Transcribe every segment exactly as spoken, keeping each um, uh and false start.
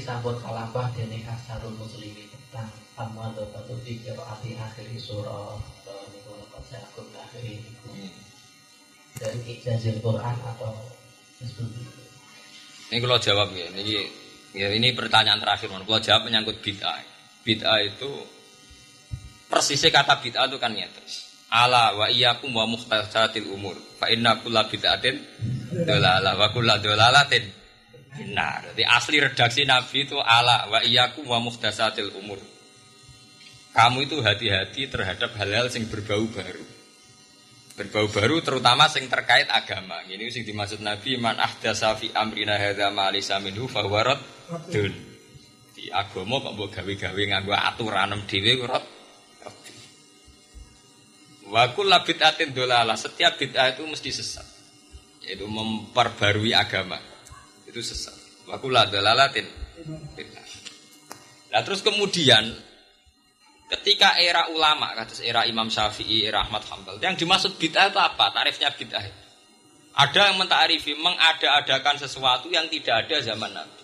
sampun kalambah dene kasarul muslimin tentang amma do batu pikir ati akhir surah niku laqad ja'akum akhir niku. Dari ijazah Quran atau seperti itu. Ini kalau jawab ya, ini ya ini pertanyaan terakhir. Kalau jawab menyangkut bid'ah. Bid'ah itu persisnya kata bid'ah itu kan nyata. Ala wa iyyakum wa muhtatsatil umur. Fa inna kulla bid'atin dalalah wa kulla dalalatin finnar. Jadi asli redaksi Nabi itu ala wa iyyakum wa muhtatsatil umur. Kamu itu hati-hati terhadap hal-hal yang berbau baru. Berbau baru terutama yang terkait agama. Ini sing dimaksud Nabi man ahdasa fi amrina hadza ma laysa minhu fa huwa raddun. Di agama kok mbok gawe-gawe nganggo aturan dhewe kok. Wa kullu bid'atin dolalah, setiap bid'ah itu mesti sesat. Yaitu memperbarui agama. Itu sesat. Wa kullu dolalatin bid'ah. Nah terus kemudian ketika era ulama, kata era Imam Syafi'i, era Ahmad Hanbal, yang dimaksud bid'ah itu apa? Tarifnya bid'ah. Ada yang mentarifi mengada-adakan sesuatu yang tidak ada zaman Nabi.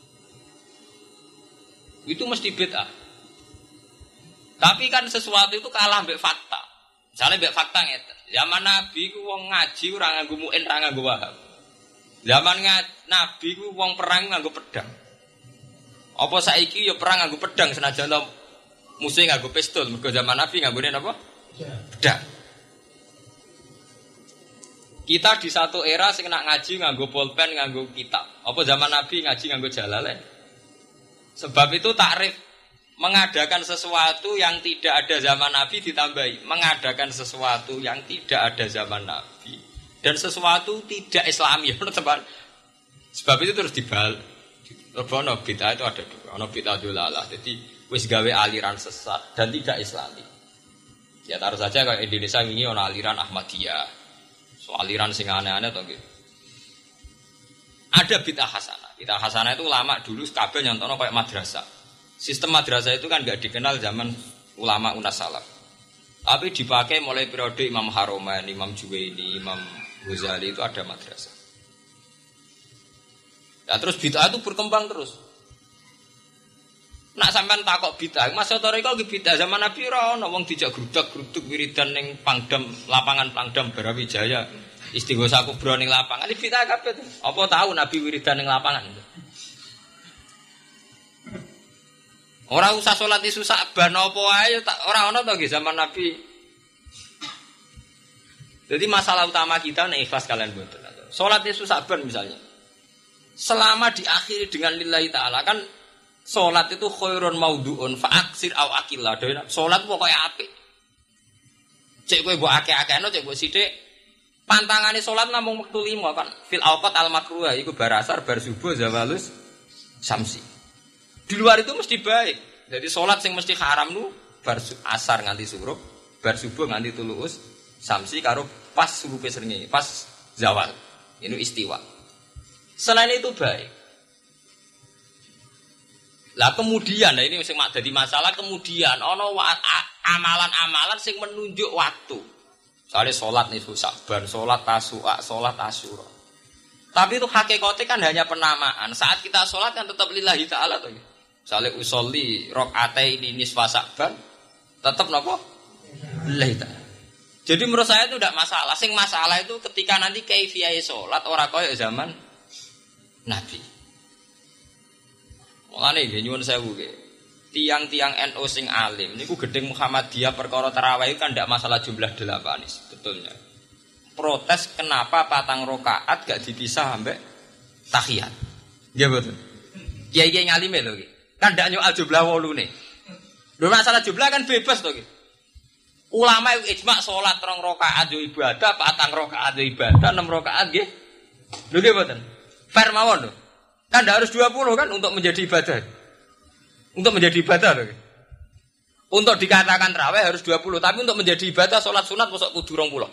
Itu mesti bid'ah. Tapi kan sesuatu itu kalah mbek fakta. Misalnya mbek fakta ngeten. Zaman Nabi ku wong ngaji ora nganggo muin, ora nganggo wahab. Zaman Nabi ku wong perang nganggo pedang. Apa saiki ya perang nganggo pedang senajan musuh nganggo pistol, mergo zaman Nabi nganggone apa? Pedang. Kita di satu era sing nak ngaji nganggo pulpen, nganggo kitab. Apa zaman Nabi ngaji nganggo jalalain? Sebab itu takrif mengadakan sesuatu yang tidak ada zaman Nabi ditambahi mengadakan sesuatu yang tidak ada zaman Nabi dan sesuatu tidak Islami. Sebab itu terus dibalik. Ono bid'ah itu ada dua. Ono bid'ah dolalah. Jadi wis gawe aliran sesat dan tidak Islami. Ya taruh saja kalau Indonesia ini ono aliran Ahmadiyah. So aliran sing aneh-aneh to nggih. Ada bid'ah hasanah. Bid'ah hasanah itu lama dulu kabeh nyontono kayak madrasah. Sistem madrasah itu kan enggak dikenal zaman ulama unas salaf. Tapi dipakai mulai periode Imam Haroman, Imam Juwaini, Imam Ghazali itu ada madrasah. Nah terus bid'ah itu berkembang terus. Nak sampean takok bid'ah, masa toriko ki bid'ah zaman Nabi ora ono wong dijak grudak-gruduk wiridan ning Pangdam, lapangan Pangdam Brawijaya. Istighosa kubra ning lapangan. Iki bid'ah kabeh. Apa tahu Nabi wiridan ning lapangan? Ora usah salat isu Sa'ban apa ae ora ono to nggih zaman Nabi. Jadi masalah utama kita nek ikhlas kalian mboten. Salat isu Sa'ban misalnya. Selama diakhiri dengan lillahi taala kan salat itu khairun maudhu'un fa aksir au aqilla. Salat pokoke apik. Cek kowe mbok akeh-akehno cek mbok sithik. Pantangane salat namung wektu lima kan. Fil awqat al makruh iku bar asar bar subuh zawalus samsi. Di luar itu mesti baik. Jadi sholat yang mesti haram nu bar asar nganti surup, bar subuh nganti tuluus, samsi karo pas subuh peserngi, pas zawal. Ini istiwa. Selain itu baik. Lah kemudian, nah ini sing mak dadi masalah kemudian ono amalan-amalan sing menunjuk waktu. Soalnya sholat niku Sa'ban, sholat Tasu'a, sholat Asyura. Tapi itu hakikatnya kan hanya penamaan. Saat kita sholat kan tetap lillahi ta'ala tuh. Misalnya usolli rok'ataini nisfa Sa'ban tetap napa? Lillahi ta'ala. Jadi menurut saya itu tidak masalah. Sing masalah itu ketika nanti kaifiyah sholat orang kaya zaman Nabi. Mulane nggih nyuwun sewu nggih. Tiang-tiang N U sing alim niku gedeng Muhammadiyah perkara tarawih kan ndak masalah jumlah delapan sebetulnya. Protes kenapa patang rakaat gak dipisah sampai tahiyat. Nggih betul. Kiai-kiai ngalime lho nggih. Kan ndak nyoal jumlah wolune. Lho masalah jumlah kan bebas to nggih. Ulama ijma salat rong rakaat yo ibadah, patang rakaat yo ibadah, enam rakaat nggih. Lho nggih mboten. Fair mawon lho. Kan ndak harus dua puluh kan untuk menjadi ibadah. Untuk menjadi ibadah lho. Untuk dikatakan tarawih harus dua puluh, tapi untuk menjadi ibadah salat sunat mosok kudu dua puluh.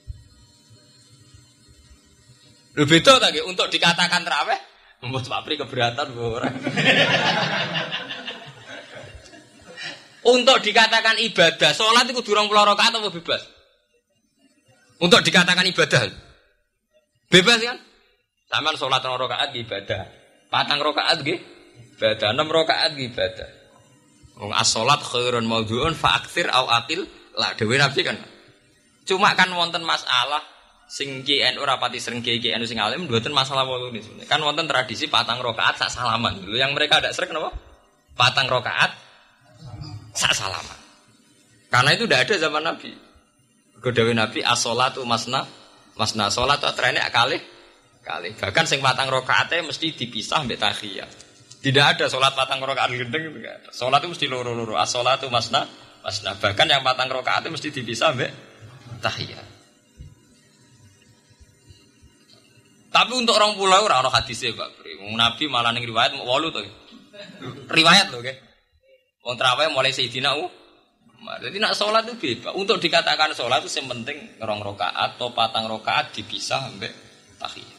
Lho beda ta nggih untuk dikatakan tarawih, mbok Pak Pri keberatan ora. Untuk dikatakan ibadah, salat itu durung puluh rakaat apa bebas? Untuk dikatakan ibadah. Bebas kan? Sampeyan salat rong rakaat ibadah. Patang rakaat nggih ibadah, enam rakaat ibadah. Wong as-salat khairun maudhu'un fa'aktsir au aqil. Lah dhewe Nabi kan. Cuma kan wonten masalah sing K N U rapati sering K N U sing alim mboten masalah wolu ini sebenarnya. Kan wonten tradisi patang rakaat sak salaman. Dulu yang mereka ada sering napa? Patang rakaat sak salaman. Karena itu tidak ada zaman Nabi. Godawe Nabi as-salatu masna masna salat trene kalih kalih. Bahkan sing patang rakaate mesti dipisah mbek tahiyat. Tidak ada salat patang rakaat gendeng itu enggak ada. Salat itu mesti loro-loro. As-salatu masna masna. Bahkan yang patang rakaate mesti dipisah mbek tahiyat. Tapi untuk orang pulau ora ono hadise, Pak. Nabi malah ning riwayat wolu to. Riwayat lho, nggih. Wong traweh mulai Sayyidina Umar. Jadi nak salat itu bebas. Untuk dikatakan salat itu yang penting rong rakaat atau patang rakaat dipisah mbek tahiyat.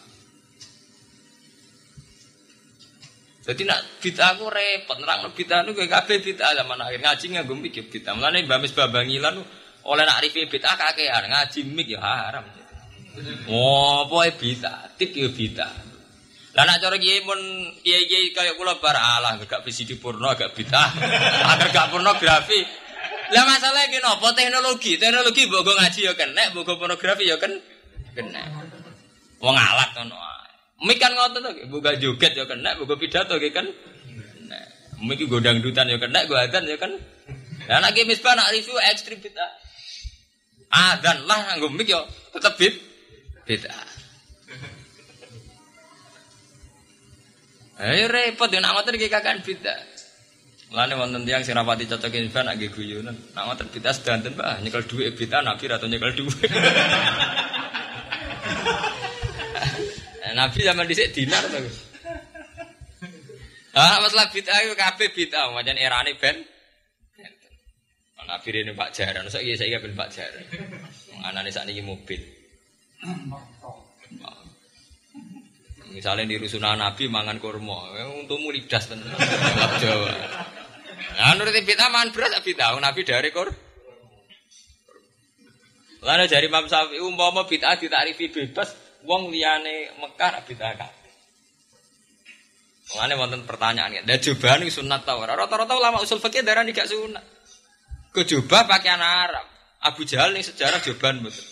Jadi nak bid'ah aku repot nerangno bid'ah niku kabeh bid'ah zaman akhir ngaji nganggo mikir bid'ah. Mulane Mbah Mis Babangilan oleh nak rifi bid'ah kakean ngaji mik ya haram. Oh, pokoke bid'ah, tip yo bid'ah. Lah nak cara kiye mun kiye-kiye kaya kula bar alah gak visi dipurno agak bid'ah. Agar gak pornografi. Lah masalah iki napa teknologi? Teknologi mbok go ngaji ya kenek, mbok go pornografi ya kan kenek. Wong alat ngono ae. Mik kan ngoten to, mbok gak joget ya kenek, mbok go pidato ya kan. Nah, mik go dangdutan ya kenek, go adzan ya kan. Lah nek ki misbah nak review ekstrim bid'ah. Adzan lah nggo mik yo tetep bid bid'ah. Ayo repot nek ngoten iki kakan bid'ah. Mulane wonten tiyang sing rapati cocok misbah nak nggih guyonan. Nek ngoten bid'ah sedanten Pak, nyekel dhuwit bid'ah Nabi ra tau nyekel dhuwit. Nabi zaman dhisik dinar to. Ah masalah bid'ah iku kabeh bid'ah, pancen erane ben. Nabi rene Pak Jaran, saiki saiki ben Pak Jaran. Anane sakniki mobil. Misalnya di rusunan Nabi mangan kurma, untungmu lidas tenan. Jawa. Nah nuruti bid'ah mangan beras bid'ah, Nabi dari kur. Lalu dari Imam Syafi'i umpama bid'ah ditarifi bebas, wong liyane Mekah bid'ah kabeh. Mulane wonten pertanyaan ya, jubah niku sunat ta ora? Rata-rata ulama usul fikih darani gak sunat. Kejubah pakaian Arab. Abu Jahal ning sejarah joban mboten.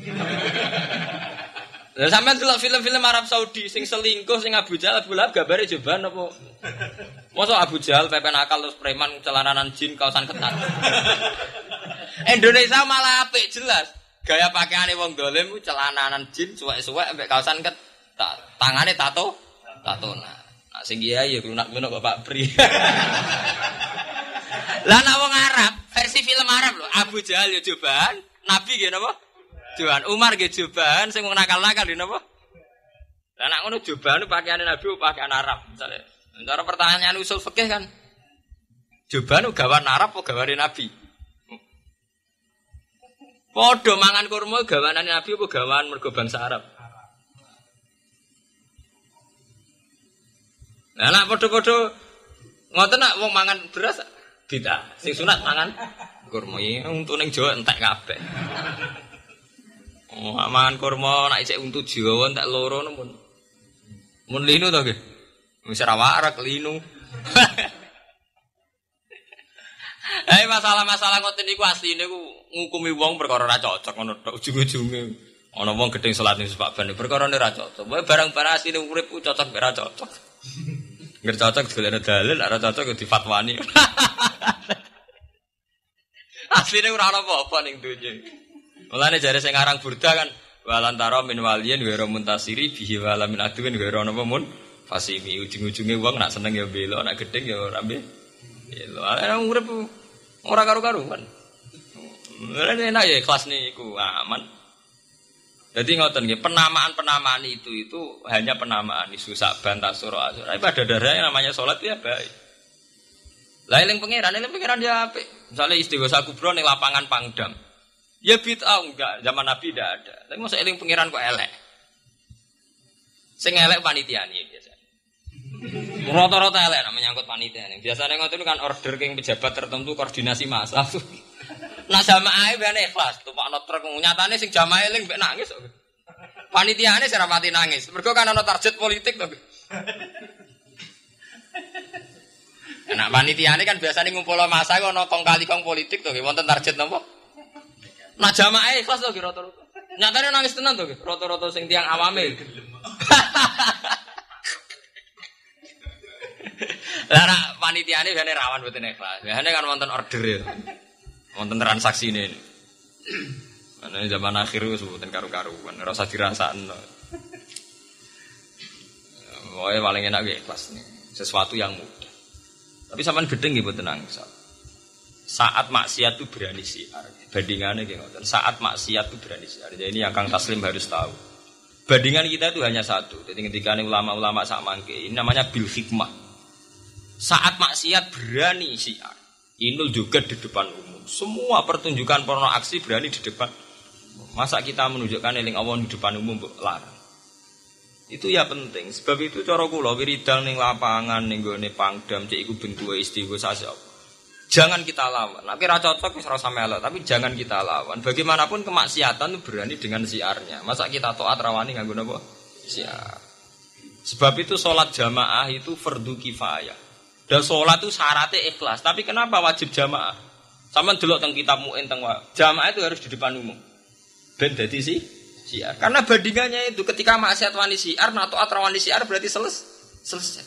Lah sampean delok film-film Arab Saudi sing selingkuh sing Abu Jahal Abu Lahab gambare joban apa? Mosok Abu Jahal pepen akal terus preman celananan jin kaosan ketat. Indonesia malah apik jelas. Gaya pakaiane wong dolim ku celananan jin suwek-suwek ambek kaosan ketat. Tangane tato, tatona. Nah sing kiai ya lunak-lunak Bapak Pri. Lah nek wong Arab, versi film Arab lho, Abu Jahal ya joban, Nabi nggih napa? Joban, Umar nggih joban, sing wong nakal-nakal nggih napa? Lah nek ngono joban pakaiane Nabi pakaian Arab, misale. Cara pertanyaan usul fikih kan. Joban gawan Arab apa gawane Nabi? Padha mangan kurma gawanane Nabi apa gawan mergo bangsa Arab? Lah nek padha-padha ngoten nek wong mangan beras bid'ah. Sing sunat mangan kurma iki untu ning Jawa entek kabeh. Oh, mangan kurma nek isih untu Jawa entek loro mun. Mun linu to nggih. Wis ra warak linu. Eh masalah-masalah ngoten niku asline ku ngukumi wong perkara ra cocok ngono tok ujung-ujunge. Ana wong gedeng salat ning Pak Ban perkara ra cocok. Wae barang-barang asline urip ku cocok ora cocok. Nggak cocok golekno dalil, ora cocok difatwani. Asline ora ana apa-apa ning donya. Mulane jare sing aran Burda kan walantara min waliyin wa muntasiri bihi wala min aduwin wa ana mun fasimi ujung-ujunge wong nak seneng ya belok, nak gedeng ya ora mbeh. Lho, ana urip ora karo-karuan. Mulane enak ya kelas niku aman. Jadi ngoten nggih, penamaan-penamaan itu itu hanya penamaan isu Saban Tasura Asyura. Pada dasarnya namanya salat ya baik. Lah eling pangeran, eling pangeran dia apik. Misale istighosa kubra ning lapangan Pangdam. Ya bid'ah enggak, zaman Nabi ndak ada. Tapi mosok eling pangeran kok elek. Sing elek panitiane biasanya. Rata-rata elek namanya nyangkut panitiane. Biasanya ngoten kan order king pejabat tertentu koordinasi massa. Nah jamaah ben ikhlas, tumpakno truk nyatane sing jamaah eling mbek nangis kok. Panitiane sing rapati nangis. Mergo kan ana target politik to. Enak panitiane kan biasanya ngumpul masa kok ono kong kali kong politik to nggih wonten target napa? Nah jamaah ikhlas to nggih rata-rata. Nyatane nangis tenan to nggih rata-rata sing tiyang awame. Lah panitiane biasane rawan mboten ikhlas. Biasane kan wonten order ya. Wonten transaksi ini. Ana zaman akhir wis mboten karu-karuan, ora usah dirasakno. Wae paling enak nggih ikhlas nih. Sesuatu yang mudah. Tapi sampean gedeng nggih mboten nangis. Saat maksiat itu berani siar. Bandingannya nggih ngoten. Saat maksiat itu berani siar. Jadi ini yang Kang Taslim harus tahu. Bandingan kita itu hanya satu. Jadi ketika ulama-ulama sak mangke, ini namanya bil hikmah. Saat maksiat berani siar. Inul juga di depan umum. Semua pertunjukan porno aksi berani di depan. Masa kita menunjukkan eling Allah di depan umum larang. Itu ya penting. Sebab itu cara kula wiridang ning lapangan ning gone Pangdam cek iku bentuke istiwa sasa. Jangan kita lawan. Nek ora cocok wis ora usah melok, tapi jangan kita lawan. Bagaimanapun kemaksiatan itu berani dengan siarnya. Masa kita taat rawani nganggo napa? Siar. Sebab itu salat jamaah itu fardu kifayah. Dan sholat itu syaratnya ikhlas. Tapi kenapa wajib jamaah? Sama delok teng kitab mu'in teng jamaah itu harus di depan umum. Ben dadi si siar. Karena bandingannya itu ketika maksiat wani siar atau atra wani siar berarti seles, selesai.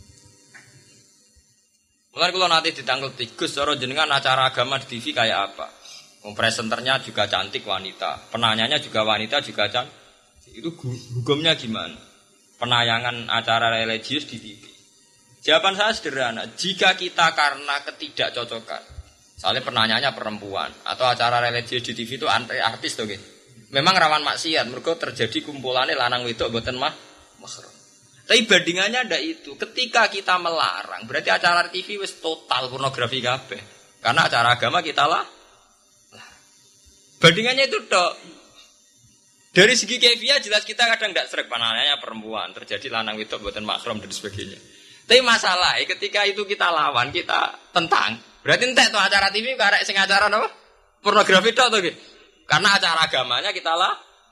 Mulai kalau nanti ditanggal tikus, cara jenengan acara agama di T V kayak apa? Presenternya juga cantik wanita, penanyanya juga wanita juga cantik. Itu hukumnya gimana? Penayangan acara religius di T V. Jawaban saya sederhana, jika kita karena ketidakcocokan, misalnya penanyanya perempuan atau acara religius di T V itu artis tuh gitu. Memang rawan maksiat, mergo terjadi kumpulannya lanang wedok mboten mah mahram. Tapi bandingannya ada itu, ketika kita melarang, berarti acara T V wis total pornografi kabeh. Karena acara agama kita lah. Bandingannya itu dok. Dari segi kefiah jelas kita kadang tidak srek penanyanya perempuan, terjadi lanang wedok mboten mahram dan sebagainya. Tapi masalah, ketika itu kita lawan, kita tentang. Berarti entek tuh acara T V karek sing acara apa? Pornografi tok to gitu. Karena acara agamanya kita lah.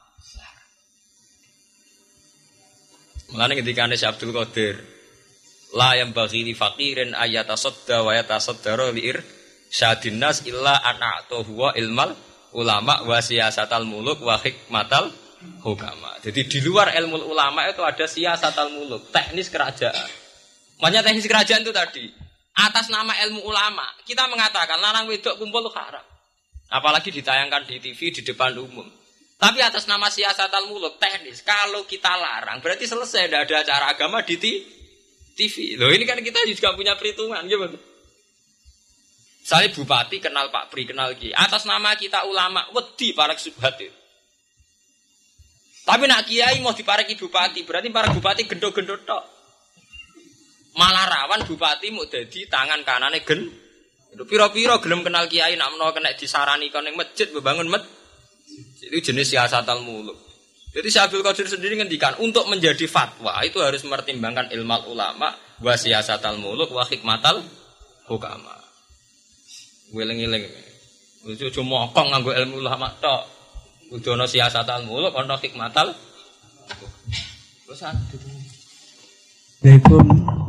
Mulane ketika Anda Syekh Abdul Qadir, la yang bagi li faqirin ayatasadda wa yatasaddara li irsyadin nas illa an a'tahu wa ilmal ulama wa siyasatal muluk wa hikmatal hukama. Jadi di luar ilmu ulama itu ada siyasatal muluk, teknis kerajaan. Makanya teknis kerajaan itu tadi atas nama ilmu ulama kita mengatakan lanang wedok kumpul haram, apalagi ditayangkan di T V di depan umum. Tapi atas nama siasatal muluk teknis kalau kita larang berarti selesai, tidak ada acara agama di T V. Loh ini kan kita juga punya perhitungan, gitu. Misalnya bupati kenal Pak Pri kenal Ki, atas nama kita ulama wedi para subhat itu. Tapi nak kiai mau dipareki bupati berarti para bupati gendho-gendho tok. Malah rawan bupati mau jadi tangan kanane gen. Piro-piro gelem kenal kiai nak menawa kena disarani kon ning masjid membangun masjid. Itu jenis siasatal muluk. Jadi Syekh Abdul Qadir sendiri ngendikan untuk menjadi fatwa itu harus mempertimbangkan ilmu ulama wa siasatal muluk wa hikmatal hukama. Weling-eling. Wis cuma kok nganggo ilmu ulama tok. Kudu ana siasatal muluk ana hikmatal. Wis